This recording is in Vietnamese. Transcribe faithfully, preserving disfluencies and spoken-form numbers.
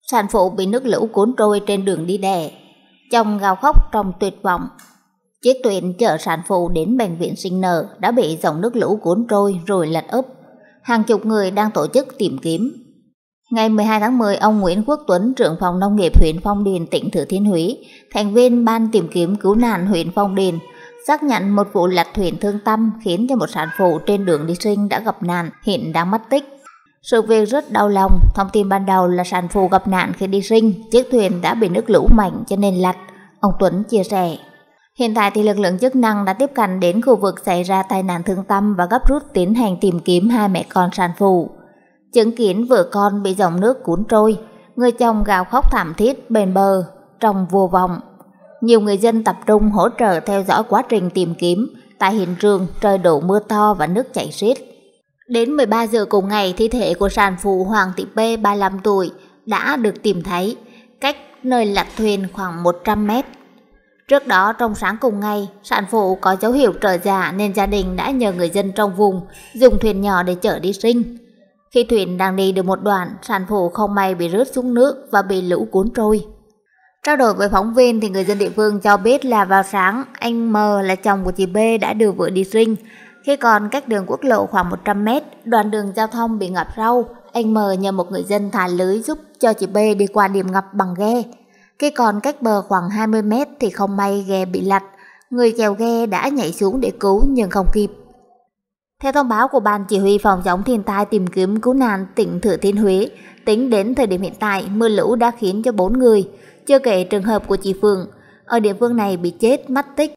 Sản phụ bị nước lũ cuốn trôi trên đường đi đẻ. Chồng gào khóc trong tuyệt vọng. Chiếc thuyền chở sản phụ đến bệnh viện sinh nở đã bị dòng nước lũ cuốn trôi rồi lật úp. Hàng chục người đang tổ chức tìm kiếm. Ngày mười hai tháng mười, ông Nguyễn Quốc Tuấn, trưởng phòng nông nghiệp huyện Phong Điền, tỉnh Thừa Thiên Huế, thành viên ban tìm kiếm cứu nạn huyện Phong Điền, xác nhận một vụ lật thuyền thương tâm khiến cho một sản phụ trên đường đi sinh đã gặp nạn, hiện đang mất tích. Sự việc rất đau lòng. Thông tin ban đầu là sản phụ gặp nạn khi đi sinh, chiếc thuyền đã bị nước lũ mạnh cho nên lật, ông Tuấn chia sẻ. Hiện tại thì lực lượng chức năng đã tiếp cận đến khu vực xảy ra tai nạn thương tâm và gấp rút tiến hành tìm kiếm hai mẹ con sản phụ. Chứng kiến vợ con bị dòng nước cuốn trôi, người chồng gào khóc thảm thiết bên bờ trong vô vọng. Nhiều người dân tập trung hỗ trợ theo dõi quá trình tìm kiếm. Tại hiện trường, trời đổ mưa to và nước chảy xiết. Đến mười ba giờ cùng ngày, thi thể của sản phụ Hoàng Thị P, ba mươi lăm tuổi, đã được tìm thấy, cách nơi lật thuyền khoảng một trăm mét. Trước đó, trong sáng cùng ngày, sản phụ có dấu hiệu trở dạ nên gia đình đã nhờ người dân trong vùng dùng thuyền nhỏ để chở đi sinh. Khi thuyền đang đi được một đoạn, sản phụ không may bị rớt xuống nước và bị lũ cuốn trôi. Trao đổi với phóng viên thì người dân địa phương cho biết là vào sáng, anh M là chồng của chị B đã đưa vợ đi sinh. Khi còn cách đường quốc lộ khoảng một trăm mét, đoạn đường giao thông bị ngập sâu, anh M nhờ một người dân thả lưới giúp cho chị B đi qua điểm ngập bằng ghe. Khi còn cách bờ khoảng hai mươi mét thì không may ghe bị lật, người chèo ghe đã nhảy xuống để cứu nhưng không kịp. Theo thông báo của Ban Chỉ huy Phòng chống thiên tai tìm kiếm cứu nạn tỉnh Thừa Thiên Huế, tính đến thời điểm hiện tại, mưa lũ đã khiến cho bốn người, chưa kể trường hợp của chị Phượng, ở địa phương này bị chết mất tích.